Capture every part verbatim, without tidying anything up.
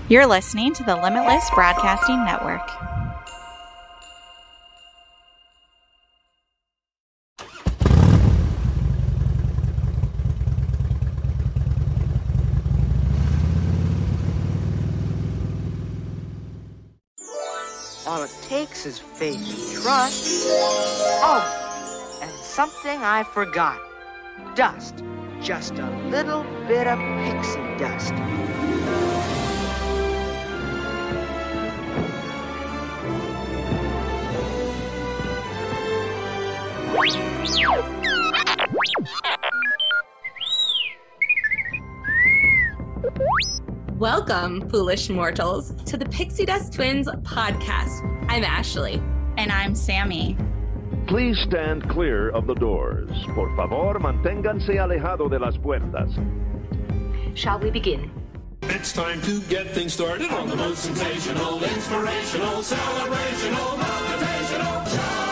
You're listening to the Limitless Broadcasting Network. All it takes is faith and trust. Oh, and something I forgot. Dust. Just a little bit of pixie dust. Welcome, foolish mortals, to the Pixie Dust Twins podcast. I'm Ashley. And I'm Sammi. Please stand clear of the doors. Por favor, manténganse alejado de las puertas. Shall we begin? It's time to get things started on the most sensational, inspirational, celebrational, motivational show.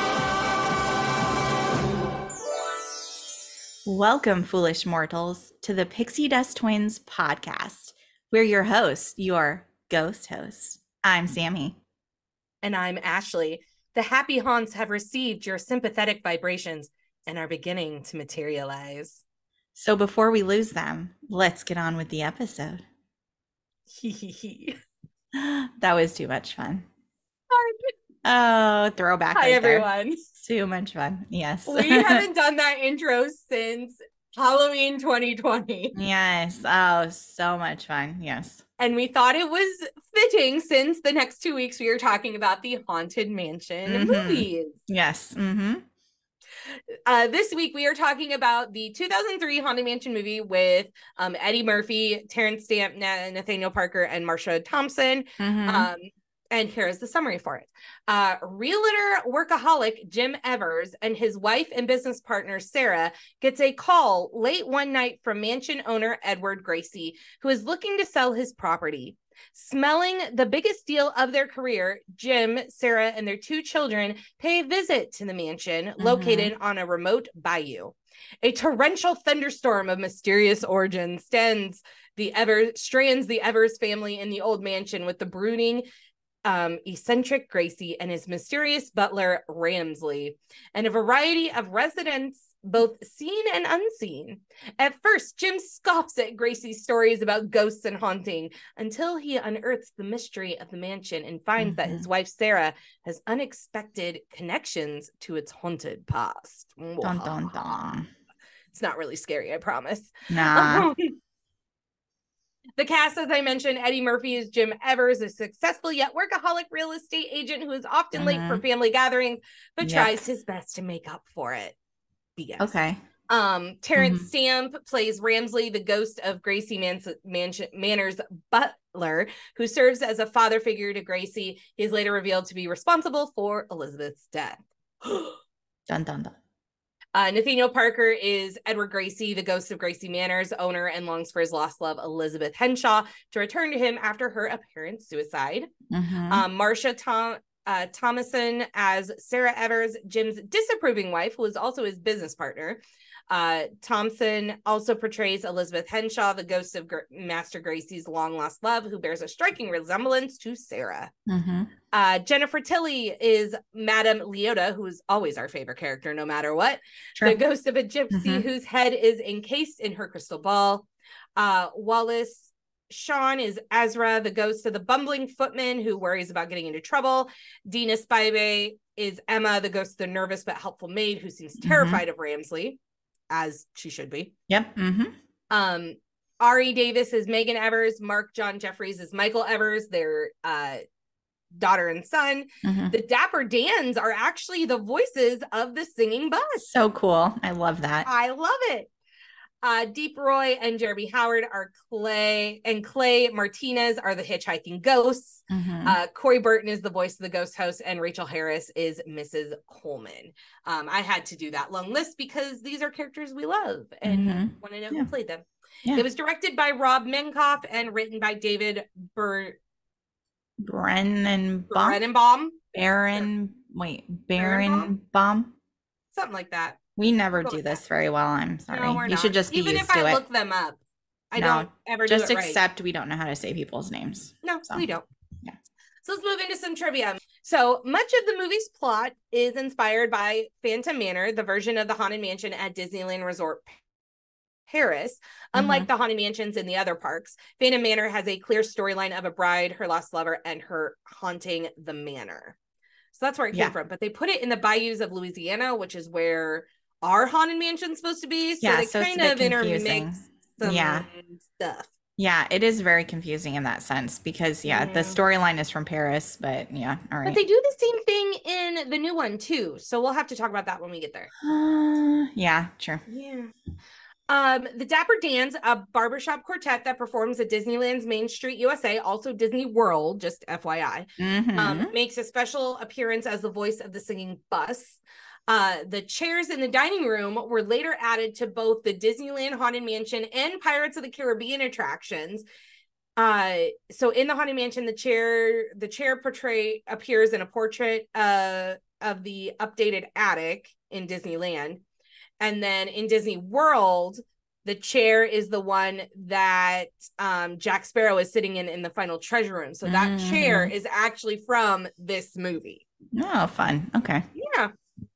Welcome, foolish mortals, to the Pixie Dust Twins podcast. We're your hosts, your ghost hosts. I'm Sammi. And I'm Ashley. The happy haunts have received your sympathetic vibrations and are beginning to materialize. So before we lose them, let's get on with the episode. That was too much fun. Oh, throwback. Hi, right everyone. There. Too much fun. Yes. We haven't done that intro since Halloween twenty twenty. Yes. Oh, so much fun. Yes. And we thought it was fitting since the next two weeks we are talking about the Haunted Mansion mm-hmm. movies. Yes. Mm-hmm. Uh, this week we are talking about the two thousand three Haunted Mansion movie with um, Eddie Murphy, Terrence Stamp, Nathaniel Parker, and Marsha Thompson. Mm-hmm. Um, and here is the summary for it. Uh, realtor workaholic Jim Evers and his wife and business partner Sarah gets a call late one night from mansion owner Edward Gracie, who is looking to sell his property. Smelling the biggest deal of their career, Jim, Sarah, and their two children pay a visit to the mansion mm-hmm. located on a remote bayou. A torrential thunderstorm of mysterious origin stands the Evers, strands the Evers family in the old mansion with the brooding Um, eccentric Gracie and his mysterious butler Ramsley, and a variety of residents, both seen and unseen. At first, Jim scoffs at Gracie's stories about ghosts and haunting until he unearths the mystery of the mansion and finds mm-hmm. that his wife Sarah has unexpected connections to its haunted past. Dun, dun, dun. It's not really scary, I promise. Nah. The cast, as I mentioned, Eddie Murphy is Jim Evers, a successful yet workaholic real estate agent who is often mm-hmm. late for family gatherings, but yep. tries his best to make up for it. B S. Okay. Um, Terrence mm-hmm. Stamp plays Ramsley, the ghost of Gracie Mans- Mansion- Manor's butler, who serves as a father figure to Gracie. He is later revealed to be responsible for Elizabeth's death. Dun, dun, dun. Uh, Nathaniel Parker is Edward Gracie, the ghost of Gracie Manor's owner, and longs for his lost love, Elizabeth Henshaw, to return to him after her apparent suicide. Mm-hmm. Um, Marsha Tom- uh, Thomason as Sarah Evers, Jim's disapproving wife, who is also his business partner. Uh, Thompson also portrays Elizabeth Henshaw, the ghost of Gr- Master Gracie's long-lost love, who bears a striking resemblance to Sarah. Mm-hmm. Uh, Jennifer Tilly is Madame Leota, who is always our favorite character, no matter what. Sure. The ghost of a gypsy mm-hmm. whose head is encased in her crystal ball. Uh, Wallace Shawn is Azra, the ghost of the bumbling footman who worries about getting into trouble. Dina Spivey is Emma, the ghost of the nervous but helpful maid who seems terrified mm-hmm. of Ramsley, as she should be. Yep. Mm-hmm. Um, Ari Davis is Megan Evers. Mark John Jeffries is Michael Evers, their uh, daughter and son. Mm-hmm. The Dapper Dans are actually the voices of the singing bus. So cool. I love that. I love it. Uh, Deep Roy and Jeremy Howard are Clay, and Clay Martinez are the hitchhiking ghosts. Mm-hmm. Uh, Corey Burton is the voice of the ghost host, and Rachel Harris is Missus Coleman. Um, I had to do that long list because these are characters we love and mm-hmm. want to know yeah. who played them. Yeah. It was directed by Rob Minkoff and written by David Bur- Brennan Brennenbaum. Baron, wait, Baron Baum? Something like that. We never Go do with this that. very well. I'm sorry. No, we're you not. should just be Even used if to I it. look them up. I no, don't ever do just it right. accept we don't know how to say people's names. No, so. we don't. Yeah. So let's move into some trivia. So much of the movie's plot is inspired by Phantom Manor, the version of the Haunted Mansion at Disneyland Resort Paris. Unlike Mhm. the Haunted Mansions in the other parks, Phantom Manor has a clear storyline of a bride, her lost lover, and her haunting the manor. So that's where it came Yeah. from. But they put it in the bayous of Louisiana, which is where our Haunted Mansion's supposed to be. So Yeah, they so it's kind a bit of confusing. intermix some Yeah. stuff. Yeah, it is very confusing in that sense because, yeah, the Yeah. storyline is from Paris, but yeah, all But right. they do the same thing in the new one too. So we'll have to talk about that when we get there. Uh, yeah, true. Yeah. Um, the Dapper Dans, a barbershop quartet that performs at Disneyland's Main Street U S A, also Disney World, just F Y I, Mhm. um, makes a special appearance as the voice of the singing bus. Uh, the chairs in the dining room were later added to both the Disneyland Haunted Mansion and Pirates of the Caribbean attractions. Uh, so in the Haunted Mansion, the chair, the chair portray appears in a portrait uh, of the updated attic in Disneyland. And then in Disney World, the chair is the one that um, Jack Sparrow is sitting in in the final treasure room. So that Mhm. chair is actually from this movie. Oh, fun. Okay. Yeah.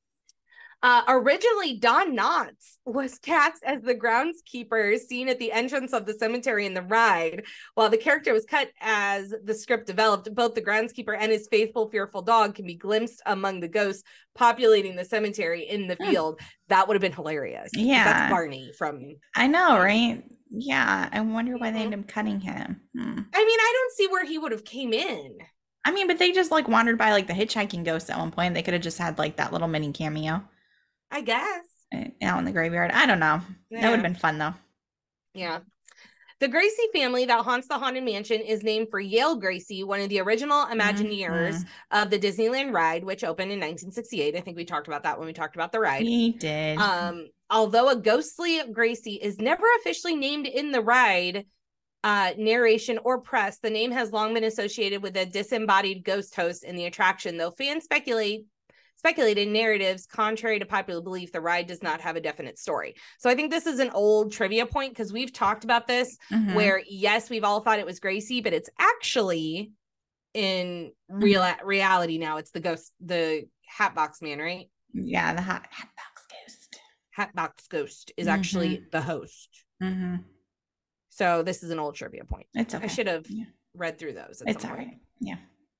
Uh, originally, Don Knotts was cast as the groundskeeper seen at the entrance of the cemetery in the ride. While the character was cut as the script developed, both the groundskeeper and his faithful, fearful dog can be glimpsed among the ghosts populating the cemetery in the Hmm. field. That would have been hilarious. 'Cause Yeah. That's Barney from... I know, right? Yeah, I wonder why they Mhm. ended up cutting him. Hmm. I mean, I don't see where he would have came in. I mean, but they just like wandered by like the hitchhiking ghost at one point. They could have just had like that little mini cameo I guess. uh, out in the graveyard. I don't know. That would Yeah. have been fun though. Yeah. The Gracie family that haunts the Haunted Mansion is named for Yale Gracie, one of the original Imagineers Mhm. of the Disneyland ride, which opened in nineteen sixty-eight. I think we talked about that when we talked about the ride. He did. Um, although a ghostly Gracie is never officially named in the ride uh, narration or press, the name has long been associated with a disembodied ghost host in the attraction, though fans speculate speculated narratives contrary to popular belief the ride does not have a definite story. So I think this is an old trivia point because we've talked about this Mhm. where yes, we've all thought it was Gracie, but it's actually in real Mm-hmm. reality now. It's the ghost, the Hatbox Man, right? Yeah, the hot hatbox ghost. Hatbox Ghost is Mhm. actually the host. Mm-hmm. So this is an old trivia point. It's okay. I should have Yeah. read through those. At It's some all point. right. Yeah.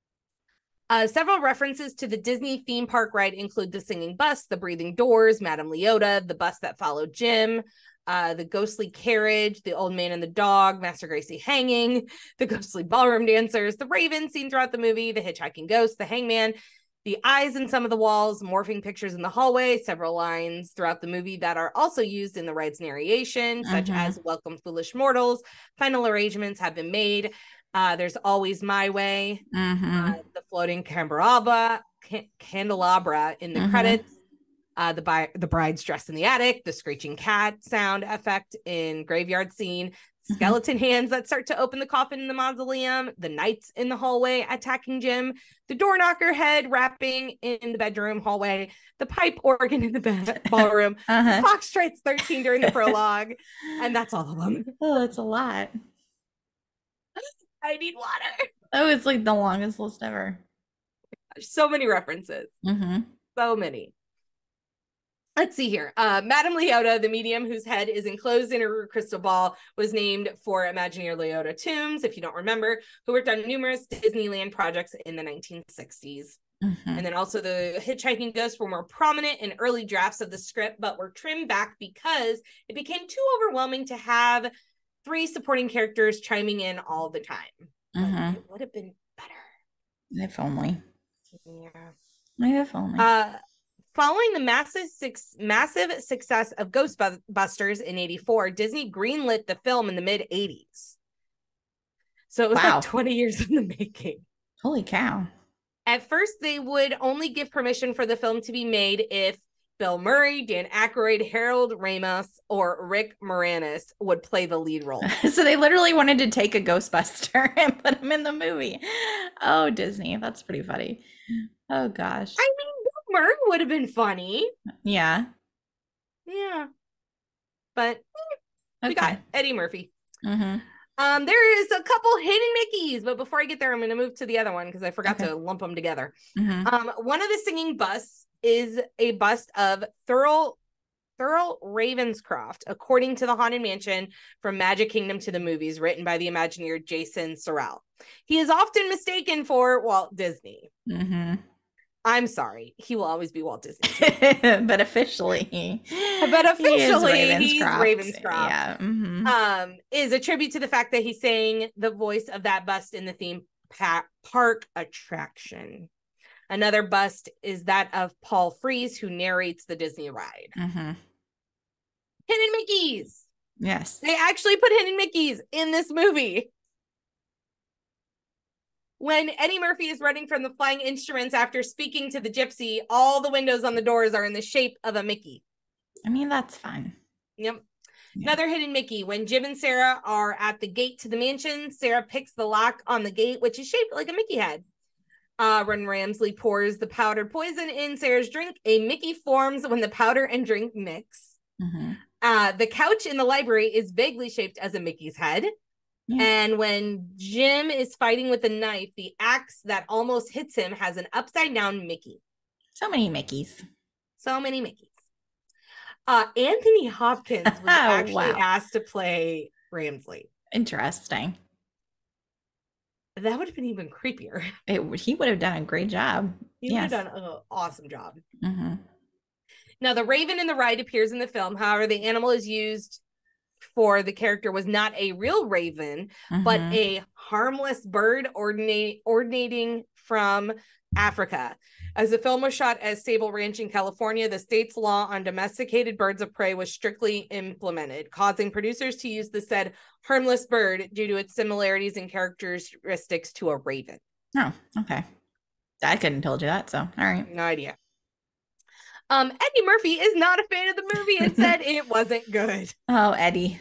Uh, several references to the Disney theme park ride include the singing bus, the breathing doors, Madame Leota, the bus that followed Jim, uh, the ghostly carriage, the old man and the dog, Master Gracie hanging, the ghostly ballroom dancers, the raven seen throughout the movie, the hitchhiking ghost, the hangman, the eyes in some of the walls, morphing pictures in the hallway, several lines throughout the movie that are also used in the ride's narration, such Mhm. as "Welcome, foolish mortals." Final arrangements have been made. Uh, there's "Always My Way," Mm-hmm. uh, the floating candelabra, can- candelabra in the Mhm. credits, uh, the bi- the bride's dressed in the attic, the screeching cat sound effect in graveyard scene, Mhm. skeleton hands that start to open the coffin in the mausoleum, the knights in the hallway attacking Jim, the door knocker head rapping in the bedroom hallway, the pipe organ in the ba- ballroom, Uh-huh. clock strikes thirteen during the prologue, and that's all of them. Oh, it's a lot. I need water. Oh, it's like the longest list ever. So many references. Mm-hmm. So many. Let's see here. Uh, Madame Leota, the medium whose head is enclosed in a crystal ball, was named for Imagineer Leota Toombs, if you don't remember, who worked on numerous Disneyland projects in the nineteen sixties. Mm-hmm. And then also the hitchhiking ghosts were more prominent in early drafts of the script, but were trimmed back because it became too overwhelming to have three supporting characters chiming in all the time. Mm-hmm. But it would have been better. If only. Yeah. If only. Uh, following the massive six, massive success of Ghostbusters in eighty-four, Disney greenlit the film in the mid eighties. So it was Wow. like twenty years in the making. Holy cow. At first, they would only give permission for the film to be made if Bill Murray, Dan Aykroyd, Harold Ramis, or Rick Moranis would play the lead role. So they literally wanted to take a Ghostbuster and put him in the movie. Oh, Disney. That's pretty funny. Oh, gosh. I mean, Bill Murray would have been funny. Yeah. Yeah. But eh, we Okay. got Eddie Murphy. Mm-hmm. Um, there is a couple hidden Mickeys, but before I get there, I'm going to move to the other one because I forgot Okay. to lump them together. Mm-hmm. Um, one of the singing busts is a bust of Thurl Thurl Ravenscroft, according to the Haunted Mansion from Magic Kingdom to the Movies, written by the Imagineer Jason Sorrell. He is often mistaken for Walt Disney. Mm-hmm. I'm sorry. He will always be Walt Disney. But officially, but officially, he he's Ravenscroft. Yeah. Mm-hmm. Um, is a tribute to the fact that he sang the voice of that bust in the theme pa- park attraction. Another bust is that of Paul Frees, who narrates the Disney ride. Mm-hmm. Hidden Mickeys. Yes. They actually put hidden Mickeys in this movie. When Eddie Murphy is running from the flying instruments after speaking to the gypsy, all the windows on the doors are in the shape of a Mickey. I mean, that's fun. Yep. Yeah. Another hidden Mickey. When Jim and Sarah are at the gate to the mansion, Sarah picks the lock on the gate, which is shaped like a Mickey head. Uh, when Ramsley pours the powdered poison in Sarah's drink, a Mickey forms when the powder and drink mix. Mm-hmm. Uh, the couch in the library is vaguely shaped as a Mickey's head. Yeah. And when Jim is fighting with a knife, the axe that almost hits him has an upside down Mickey. So many Mickeys. So many Mickeys. Uh, Anthony Hopkins was Oh, actually wow. asked to play Ramsley. Interesting. That would have been even creepier. It, he would have done a great job. He yes. would have done an awesome job. Mm-hmm. Now, the raven in the ride appears in the film. However, the animal is used for the character was not a real raven, mm-hmm. but a harmless bird ordinate, originating from Africa. As the film was shot at Sable Ranch in California, the state's law on domesticated birds of prey was strictly implemented, causing producers to use the said harmless bird due to its similarities and characteristics to a raven. Oh, okay. I couldn't have told you that, so all right. No idea. Um, Eddie Murphy is not a fan of the movie and said it wasn't good. Oh, Eddie.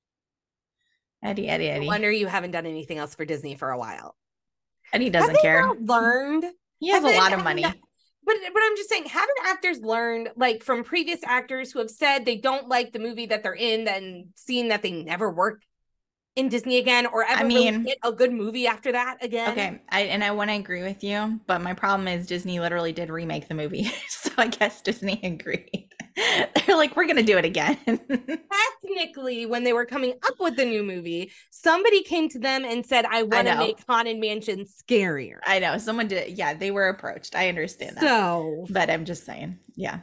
Eddie, Eddie, Eddie. I wonder you haven't done anything else for Disney for a while. Eddie doesn't have care. They not learned. He has have a they, lot of money. Not, but but I'm just saying, haven't actors learned, like from previous actors who have said they don't like the movie that they're in, then seen that they never work in Disney again, or ever I mean, really get a good movie after that again? Okay, I and I want to agree with you, but my problem is Disney literally did remake the movie, so I guess Disney agreed. They're like, we're gonna do it again. Technically, when they were coming up with the new movie, somebody came to them and said, I want to make Haunted Mansion scarier. I know, someone did. Yeah, they were approached. I understand that. So, but I'm just saying, yeah.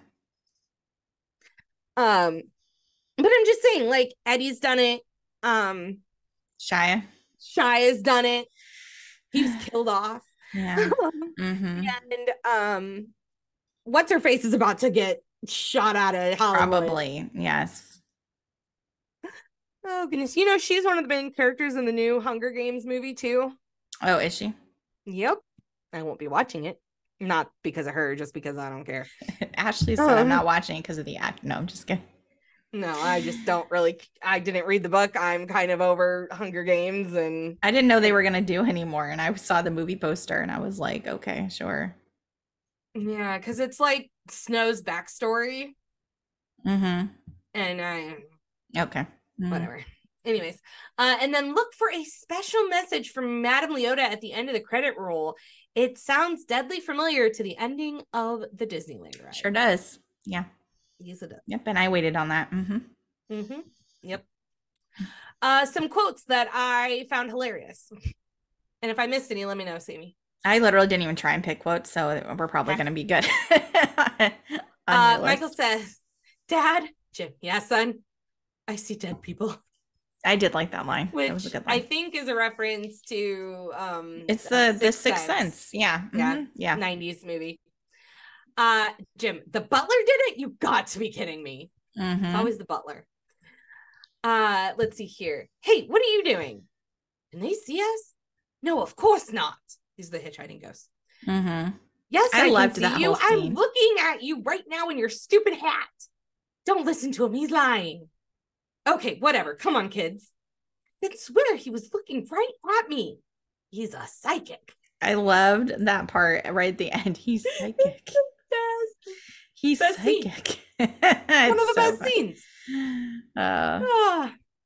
Um, but I'm just saying, like, Eddie's done it. Um, Shia. Shia's done it. He was killed off. Yeah. Mm-hmm. And um, what's her face is about to get shot out of Hollywood. Probably, yes. Oh goodness, you know she's one of the main characters in the new Hunger Games movie too. Oh, is she? Yep. I won't be watching it, not because of her, just because I don't care. Ashley said um, I'm not watching it because of the act. No, I'm just kidding. No, I just don't really. I didn't read the book. I'm kind of over Hunger Games, and I didn't know they were gonna do anymore. And I saw the movie poster, and I was like, okay, sure. Yeah, because it's like Snow's backstory. Mm-hmm. And I okay. Mm-hmm. Whatever. Anyways, uh, and then look for a special message from Madame Leota at the end of the credit roll. It sounds deadly familiar to the ending of the Disneyland ride. Sure does. Yeah. Yes, it does. Yep, and I waited on that. Mm-hmm. Mm-hmm. Yep. Uh, some quotes that I found hilarious. And if I missed any, let me know, Sammy. I literally didn't even try and pick quotes, so we're probably going to be good. uh, Michael says, Dad, Jim, yeah, son, I see dead people. I did like that line. Which that was a good line. I think is a reference to um it's the Sixth the Sixth Sense. Sense. Yeah. Mm-hmm. Yeah. Yeah. nineties movie. Uh Jim, the butler did it? You got to be kidding me. Mm-hmm. It's always the butler. Uh let's see here. Hey, what are you doing? Can they see us? No, of course not. He's the hitchhiking ghost. Mm-hmm. Yes, I, I can loved see that you. whole scene. I'm looking at you right now in your stupid hat. Don't listen to him. He's lying. Okay, whatever. Come on, kids. I swear he was looking right at me. He's a psychic. I loved that part right at the end. He's psychic. He's best psychic. One of the so best funny. scenes. Uh, Ah.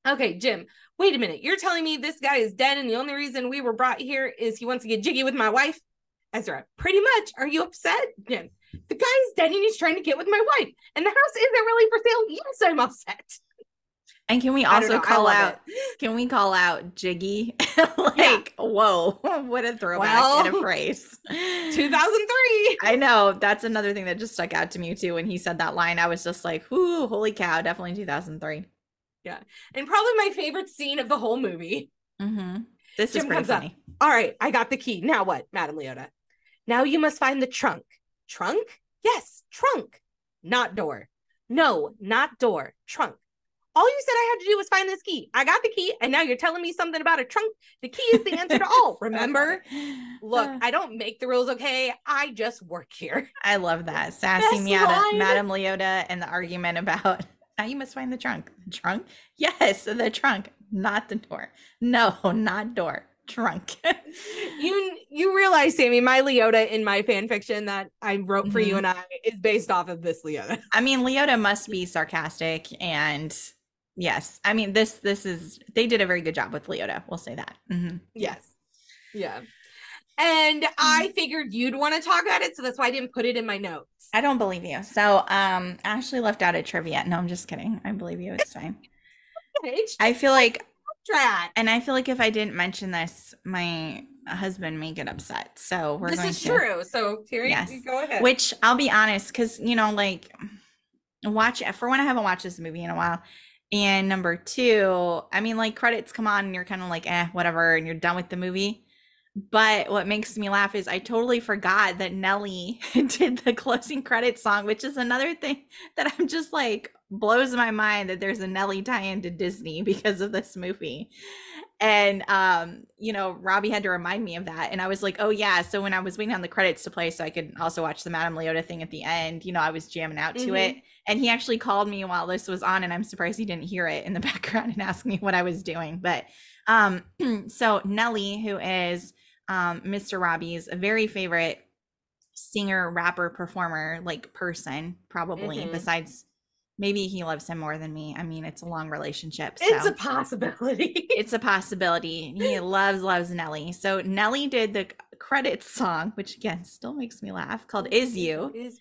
Okay, Jim, wait a minute. You're telling me this guy is dead and the only reason we were brought here is he wants to get jiggy with my wife? Ezra, pretty much. Are you upset? Jim, the guy is dead and he's trying to get with my wife. And the house isn't really for sale. Yes, I'm upset. And can we also call out, it. can we call out jiggy? like, yeah. Whoa, what a throwback well, and a phrase. two thousand three. I know. That's another thing that just stuck out to me too. When he said that line, I was just like, whoo, holy cow, definitely two thousand three. Yeah. And probably my favorite scene of the whole movie. Mm-hmm. This Jim is pretty funny. Up. All right, I got the key. Now what, Madame Leota? Now you must find the trunk. Trunk? Yes, trunk. Not door. No, not door. Trunk. All you said I had to do was find this key. I got the key, and now you're telling me something about a trunk. The key is the answer to all, remember? Look, I don't make the rules, okay? I just work here. I love that. Sassy Madame, Madame Leota and the argument about, now you must find the trunk. The trunk? Yes, the trunk, not the door. No, not door. Trunk. you you realize, Sammi, my Leota in my fan fiction that I wrote for mm-hmm. you and I is based off of this Leota. I mean, Leota must be sarcastic, and yes, I mean this this is they did a very good job with Leota. We'll say that. Mm-hmm. Yes, yeah. And I figured you'd want to talk about it, so that's why I didn't put it in my notes. I don't believe you. So, um, Ashley left out a trivia. No, I'm just kidding. I believe you. It's fine. I feel like. Track. And I feel like if I didn't mention this, my husband may get upset. So we're this going is to, true. So Terry, yes. go ahead. Which I'll be honest, because you know, like, watch for one, I haven't watched this movie in a while, and number two, I mean, like, credits come on and you're kind of like, eh, whatever, and you're done with the movie. But what makes me laugh is I totally forgot that Nelly did the closing credits song, which is another thing that I'm just like blows my mind that there's a Nelly tie-in to Disney because of this movie. And, um, you know, Robbie had to remind me of that. And I was like, oh, yeah. So when I was waiting on the credits to play so I could also watch the Madame Leota thing at the end, you know, I was jamming out to mm-hmm. it. And he actually called me while this was on. And I'm surprised he didn't hear it in the background and ask me what I was doing. But um, so Nelly, who is um, Mister Robbie's very favorite singer, rapper, performer, like person, probably, mm-hmm. besides maybe he loves him more than me. I mean, it's a long relationship. So it's a possibility. It's a possibility. He loves, loves Nelly. So Nelly did the credits song, which again, still makes me laugh, called Is You. Is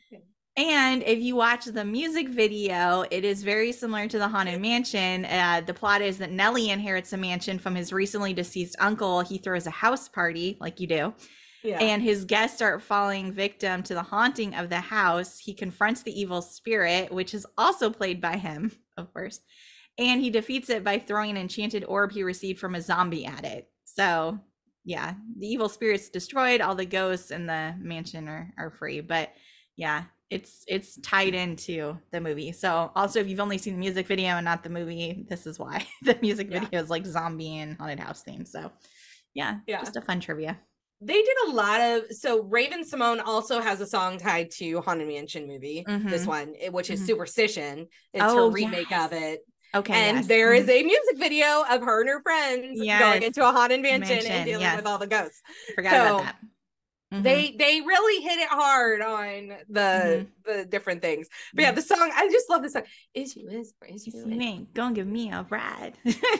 and if you watch the music video, it is very similar to the Haunted Mansion. Uh, the plot is that Nelly inherits a mansion from his recently deceased uncle. He throws a house party like you do. Yeah. And his guests start falling victim to the haunting of the house. He confronts the evil spirit, which is also played by him, of course. And he defeats it by throwing an enchanted orb he received from a zombie at it. So, yeah, the evil spirit's destroyed. All the ghosts in the mansion are, are free. But, yeah, it's it's tied into the movie. So, also, if you've only seen the music video and not the movie, this is why. The music video yeah. is like zombie and haunted house themed. So, yeah, yeah, just a fun trivia. They did a lot of, so Raven Simone also has a song tied to Haunted Mansion movie, mm-hmm. this one, which is mm-hmm. Superstition. It's oh, her remake yes. of it. Okay. And yes. there is a music video of her and her friends yes. going into a haunted mansion, mansion and dealing yes. with all the ghosts. I forgot so about that. Mm-hmm. They they really hit it hard on the mm-hmm. the different things. But yeah, the song, I just love the song. Is you is is you you ain't gonna give me a ride.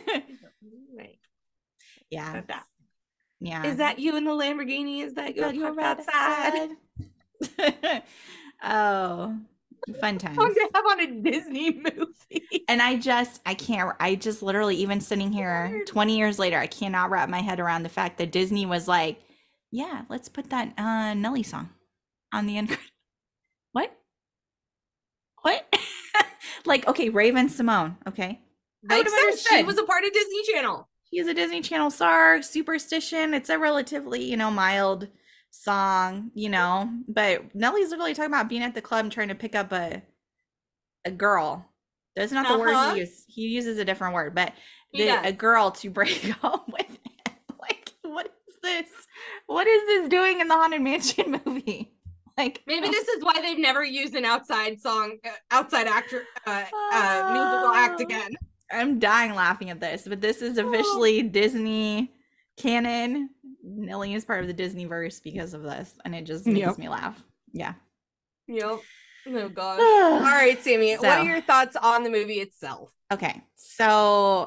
Yeah. That. Yeah. Is that you in the Lamborghini? Is that your you outside? outside? Oh, fun times. Fun to have on a Disney movie. And I just, I can't, I just literally, even sitting here twenty years later, I cannot wrap my head around the fact that Disney was like, yeah, let's put that uh, Nelly song on the end. What? What? Like, okay, Raven Simone. Okay. I would have understood. She was a part of Disney Channel. He's a Disney Channel star. Superstition. It's a relatively, you know, mild song, you know, but Nelly's literally talking about being at the club and trying to pick up a a girl. That's not the uh-huh. word he uses. He uses a different word, but the, a girl to break up with him. Like, what is this? What is this doing in the Haunted Mansion movie? Like, maybe this is why they've never used an outside song, uh, outside actor, uh, uh, musical act again. I'm dying laughing at this, but this is officially oh. Disney canon. Nelly is part of the Disneyverse because of this, and it just makes yep. me laugh. Yeah. Yep. Oh gosh. All right, Sammi, so, what are your thoughts on the movie itself? Okay, so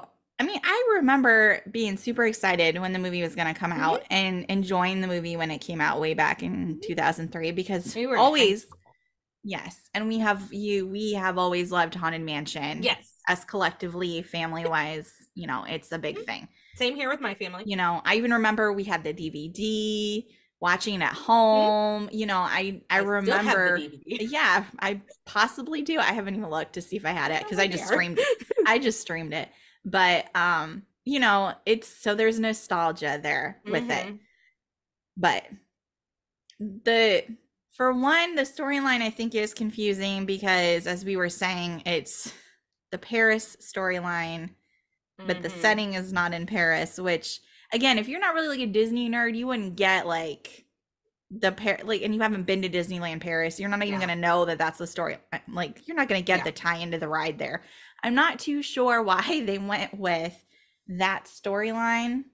I mean, I remember being super excited when the movie was going to come out Mhm. and enjoying the movie when it came out way back in two thousand three because We were in high always, school. yes, and we have you, we have always loved Haunted Mansion. Yes. Us collectively, family wise, you know, it's a big Mhm. thing. Same here with my family. You know, I even remember we had the D V D, watching it at home. You know, I I, I still have the remember. D V D. Yeah, I possibly do. I haven't even looked to see if I had it because I just There. streamed it. I just streamed it. But um, you know, it's so there's nostalgia there with it. Mhm. But the for one, the storyline I think is confusing because as we were saying, it's the Paris storyline, but the Mhm. setting is not in Paris, which again, if you're not really like a Disney nerd, you wouldn't get like the Par like, and you haven't been to Disneyland Paris, you're not even Yeah. gonna know that that's the story. Like, you're not gonna get Yeah. the tie into the ride there. I'm not too sure why they went with that storyline.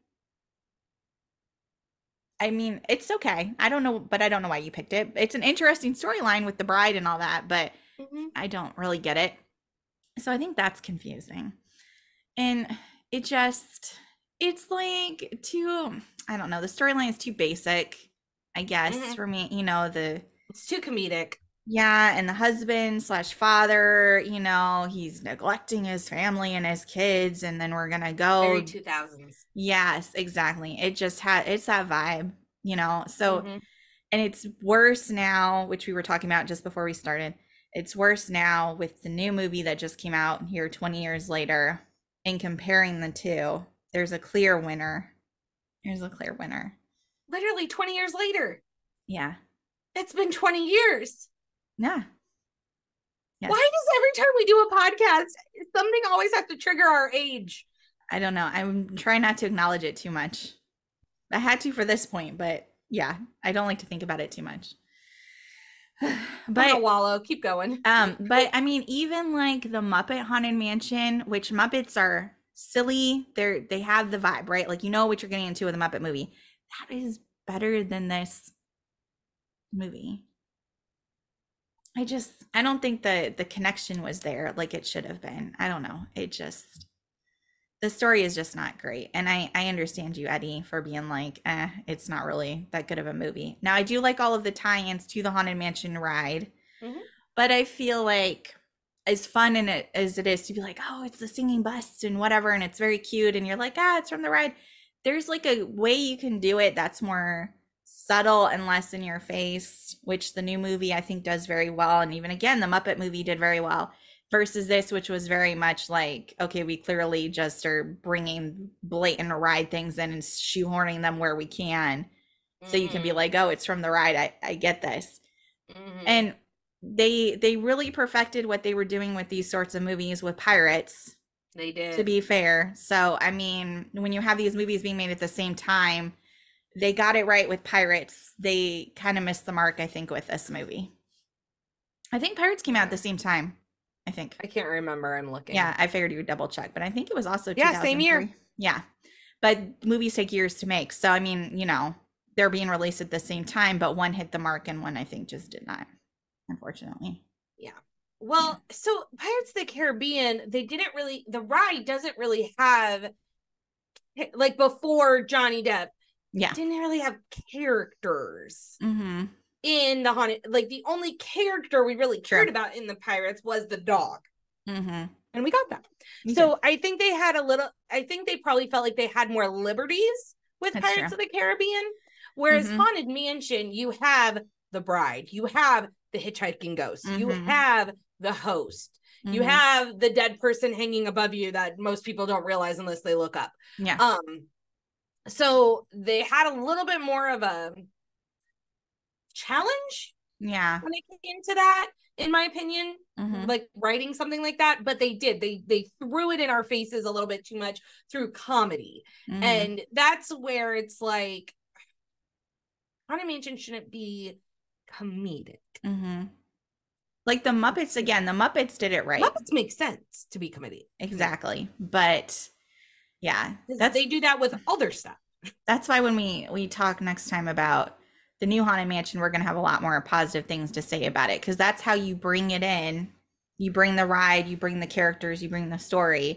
I mean, it's okay. I don't know, but I don't know why you picked it. It's an interesting storyline with the bride and all that, but Mhm. I don't really get it. So I think that's confusing. And it just, it's like too, I don't know, the storyline is too basic, I guess, Mhm. for me. You know, the, It's too comedic. yeah, and the husband slash father, you know, he's neglecting his family and his kids, and then we're gonna go. Very two thousands. Yes, exactly. It just had, it's that vibe, you know. So, Mhm. and it's worse now, which we were talking about just before we started. It's worse now with the new movie that just came out here twenty years later. In comparing the two, there's a clear winner. There's a clear winner. Literally twenty years later. Yeah. It's been twenty years. Yeah. Yes. Why does every time we do a podcast, something always have to trigger our age? I don't know. I'm trying not to acknowledge it too much. I had to for this point, but yeah, I don't like to think about it too much. I'm But gonna wallow. Keep going. um, but I mean, even like the Muppet Haunted Mansion, which Muppets are silly, they're they have the vibe, right? Like you know what you're getting into with a Muppet movie. That is better than this movie. I just I don't think the the connection was there like it should have been. I don't know. It just the story is just not great. And I I understand you, Eddie, for being like, eh, it's not really that good of a movie. Now I do like all of the tie-ins to the Haunted Mansion ride, Mhm. but I feel like as fun in it as it is to be like, oh, it's the singing bus and whatever, and it's very cute, and you're like, ah, it's from the ride. There's like a way you can do it that's more subtle and less in your face, which the new movie I think does very well. And even again, the Muppet movie did very well versus this, which was very much like, okay, we clearly just are bringing blatant ride things in and shoehorning them where we can. So you can be Mhm. like, oh, it's from the ride. I, I get this. Mhm. And they they really perfected what they were doing with these sorts of movies with pirates, They did. to be fair. So, I mean, when you have these movies being made at the same time, they got it right with Pirates. They kind of missed the mark, I think, with this movie. I think Pirates came out at the same time. I think. I can't remember. I'm looking. Yeah, I figured you would double check, but I think it was also Yeah, same year. two thousand three. Yeah. But movies take years to make. So, I mean, you know, they're being released at the same time, but one hit the mark and one I think just did not, unfortunately. Yeah. Well, so Pirates of the Caribbean, they didn't really, the ride doesn't really have, like before Johnny Depp, Yeah. didn't really have characters Mm-hmm. in the haunted. Like the only character we really Sure. cared about in the Pirates was the dog. Mm-hmm. And we got that. You So did. I think they had a little, I think they probably felt like they had more liberties with That's Pirates true. of the Caribbean. Whereas Mhm. Haunted Mansion, you have the bride, you have the hitchhiking ghost, you Mhm. have the host, you Mhm. have the dead person hanging above you that most people don't realize unless they look up. Yeah. Um, so they had a little bit more of a challenge Yeah. when it came to that, in my opinion, Mhm. like writing something like that. But they did, they they threw it in our faces a little bit too much through comedy. Mhm. And that's where it's like, Haunted Mansion shouldn't be comedic. Mm-hmm. Like the Muppets again, the Muppets did it right. Muppets make sense to be comedic. Exactly. But yeah, that's They do that with other stuff. that's why when we we talk next time about the new Haunted Mansion, we're gonna have a lot more positive things to say about it, because that's how you bring it in. You bring the ride, you bring the characters, you bring the story.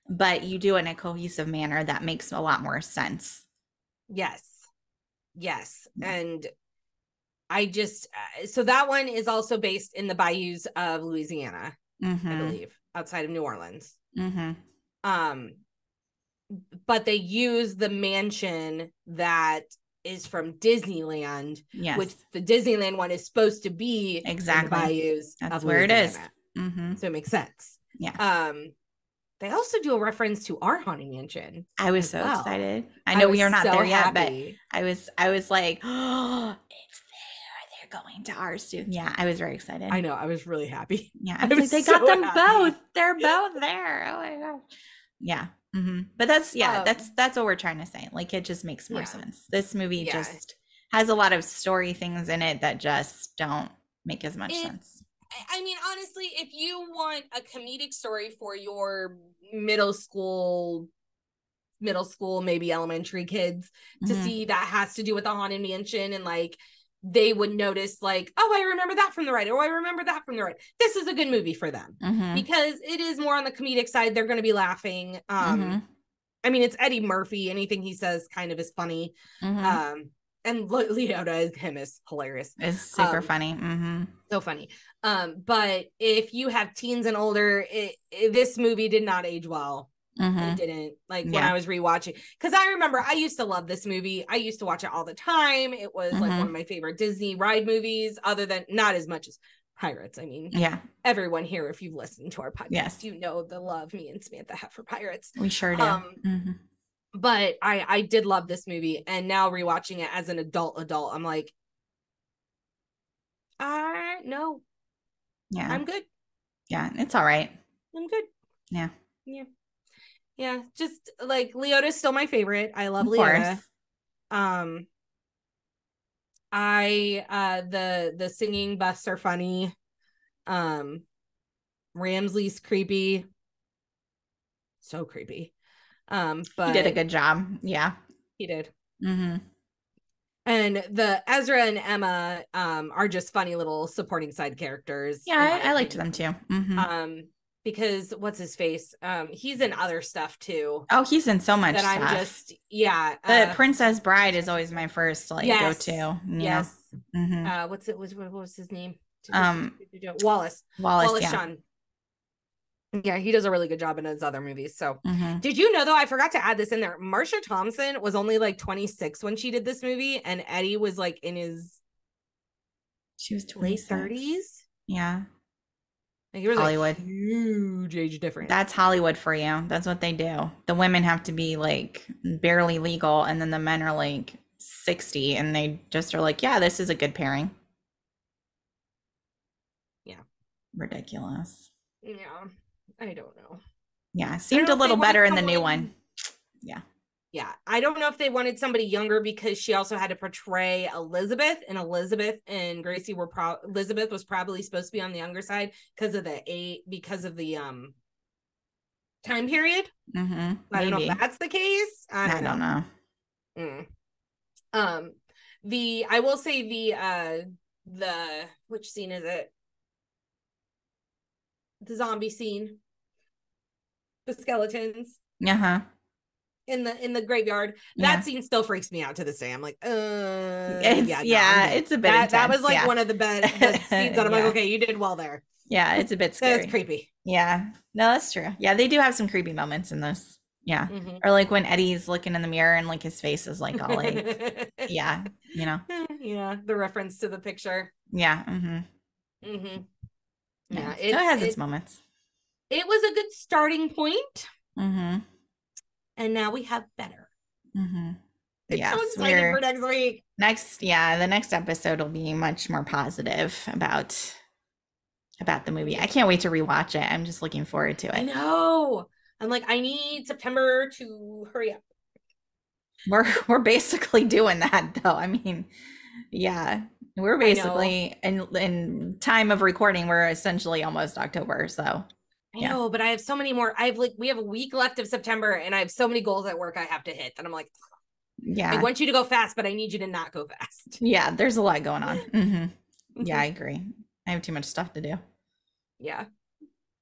but you do it in a cohesive manner that makes a lot more sense. Yes. Yes. Yeah. And I just, uh, so that one is also based in the bayous of Louisiana, Mm-hmm. I believe, outside of New Orleans. Mm-hmm. Um, but they use the mansion that is from Disneyland, Yes. which the Disneyland one is supposed to be Exactly. in the bayous That's of where it is. Louisiana. Mm-hmm. So it makes sense. Yeah. Um, they also do a reference to our haunted mansion. I was as so well. excited. I know I we are was not so there yet, happy. but I was I was like, oh, it's there. They're going to ours too. Yeah, I was very excited. I know. I was really happy. Yeah, I I was, was like, they got so them happy. both. They're both there. Oh my gosh. Yeah. Mm-hmm. But that's yeah, Um, that's that's what we're trying to say. Like, it just makes more Yeah. sense. This movie Yeah. just has a lot of story things in it that just don't make as much It- sense. I mean, honestly, if you want a comedic story for your middle school, middle school, maybe elementary kids to Mhm. see that has to do with the haunted mansion, and like they would notice, like, oh, I remember that from the right, or I remember that from the right. This is a good movie for them Mhm. because it is more on the comedic side. They're going to be laughing. Um, Mhm. I mean, it's Eddie Murphy. Anything he says kind of is funny. Mhm. Um, and Le- Leota, him is hilarious. It's super um, funny. Mm-hmm. So funny. Um, but if you have teens and older, it, it, this movie did not age well. Mm-hmm. It didn't. Like when Yeah. I was rewatching, because I remember I used to love this movie. I used to watch it all the time. It was like Mhm. one of my favorite Disney ride movies, other than not as much as Pirates. I mean, Yeah, everyone here, if you've listened to our podcast, Yes. you know the love me and Samantha have for Pirates. we sure do. Um, Mm-hmm. But I I did love this movie, and now rewatching it as an adult adult, I'm like, I no, Yeah. I'm good. Yeah, it's all right. I'm good. Yeah. Yeah. Yeah. Just like Leota's still my favorite. I love Of Leota. course. Um I uh the the singing buffs are funny. Um Ramsley's creepy. So creepy. Um but He did a good job. Yeah. he did. Mm-hmm. And the Ezra and Emma um are just funny little supporting side characters. Yeah, in my I, I liked opinion. them too. Mm-hmm. Um because what's his face? Um he's in other stuff too. oh, he's in so much That stuff. I'm just yeah. The uh, Princess Bride is always my first like Yes. go to. Yes. Mm-hmm. Uh what's it was what was his name? Um, Wallace. Wallace. Wallace yeah. Shawn. Yeah, he does a really good job in his other movies. So Mm-hmm. did you know though? I forgot to add this in there. Marsha Thompson was only like twenty-six when she did this movie, and Eddie was like in his She was late twenty-six. thirties. Yeah. Like it was Hollywood. a huge age difference. That's Hollywood for you. That's what they do. The women have to be like barely legal, and then the men are like sixty, and they just are like, yeah, this is a good pairing. Yeah. Ridiculous. Yeah, I don't know. Yeah, seemed know a if they little better wanted in the new someone- one. Yeah. Yeah, I don't know if they wanted somebody younger because she also had to portray Elizabeth, and Elizabeth and Gracie were pro Elizabeth was probably supposed to be on the younger side because of the eight because of the um time period. Mm-hmm. I don't know Maybe. if that's the case. I I don't, don't know. know. Mm. Um, the I will say the uh the which scene is it? The zombie scene, the skeletons Uh-huh. in the in the graveyard. Yeah. That scene still freaks me out to this day. I'm like, uh, It's, yeah, yeah, no, I'm good. it's a bit that, that was intense, like yeah. one of the best the scenes that I'm Yeah. like, okay, you did well there. Yeah, it's a bit That scary. was creepy. Yeah. No, that's true. Yeah, they do have some creepy moments in this. Yeah. Mhm. Or like when Eddie's looking in the mirror and like his face is like all like, yeah, you know. Yeah, the reference to the picture. Yeah. Mm-hmm. Mm-hmm. Yeah. Yeah, so it has its it, moments. it was a good starting point, Mm-hmm. and now we have better. Mm-hmm. I'm so Yes, excited we're for next week. next. Yeah, the next episode will be much more positive about about the movie. I can't wait to rewatch it. I'm just looking forward to I it. know. I'm like, I need September to hurry up. We're we're basically doing that though. I mean, yeah, we're basically in in time of recording. We're essentially almost October. So I Yeah. know, but I have so many more. I have like, we have a week left of September, and I have so many goals at work I have to hit. And I'm like, I yeah, want you to go fast, but I need you to not go fast. yeah. There's a lot going on. hmm Yeah, I agree. I have too much stuff to do. Yeah.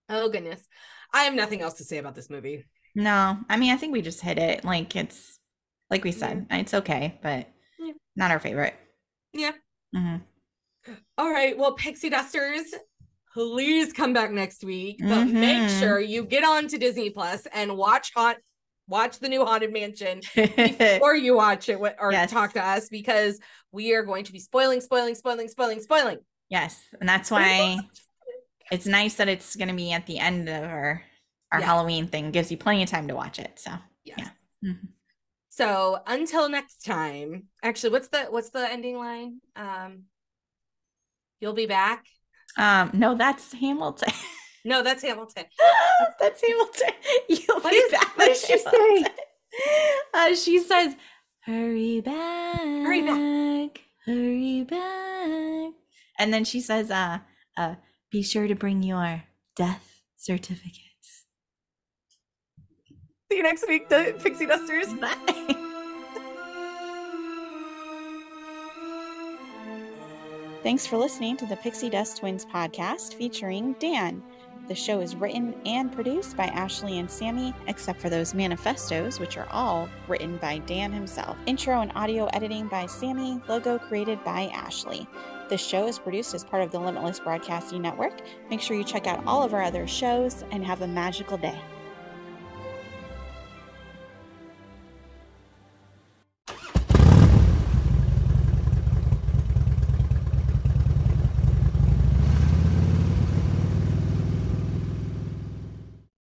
Oh, goodness. I have nothing else to say about this movie. No, I mean, I think we just hit it. Like, it's, like we said, Yeah. it's okay, but Yeah. not our favorite. Yeah. Mm-hmm. All right. Well, Pixie Dusters, please come back next week, but Mm-hmm. make sure you get on to Disney Plus and watch Haunt, watch the new Haunted Mansion before you watch it or Yes. talk to us, because we are going to be spoiling, spoiling, spoiling, spoiling, spoiling. Yes, and that's why it's nice that it's going to be at the end of our our Yeah. Halloween thing. Gives you plenty of time to watch it. So Yes. yeah. Mm-hmm. So until next time, actually, what's the what's the ending line? Um, you'll be back. Um, no, that's Hamilton. No, that's Hamilton. That's Hamilton. You'll What be is- back. what That's did she say? Hamilton. Uh, she says, "Hurry back, Hurry back. hurry back," and then she says, "Uh, uh, be sure to bring your death certificates." See you next week, the Pixie Dusters. Bye. Thanks for listening to the Pixie Dust Twins podcast featuring Dan. The show is written and produced by Ashley and Sammi, except for those manifestos, which are all written by Dan himself. Intro and audio editing by Sammi, logo created by Ashley. This show is produced as part of the Limitless Broadcasting Network. Make sure you check out all of our other shows and have a magical day.